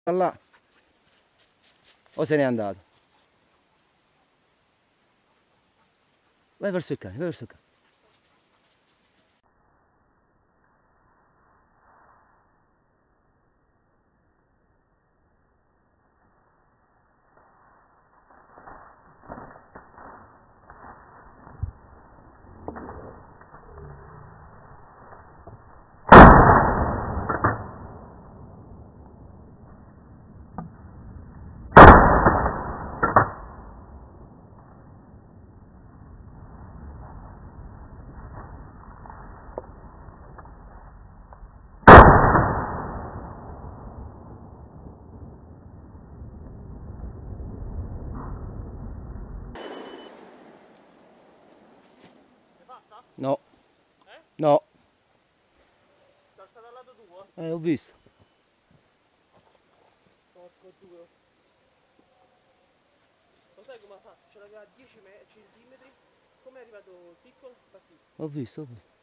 Là. O se n'è andato? Vai verso il cane, vai verso il cane. No. No. Sei stato al lato tuo? Ho visto. Porco due. Lo sai come ha fatto? Ce l'aveva a 10 centimetri. Come è arrivato piccolo? Partito. Ho visto.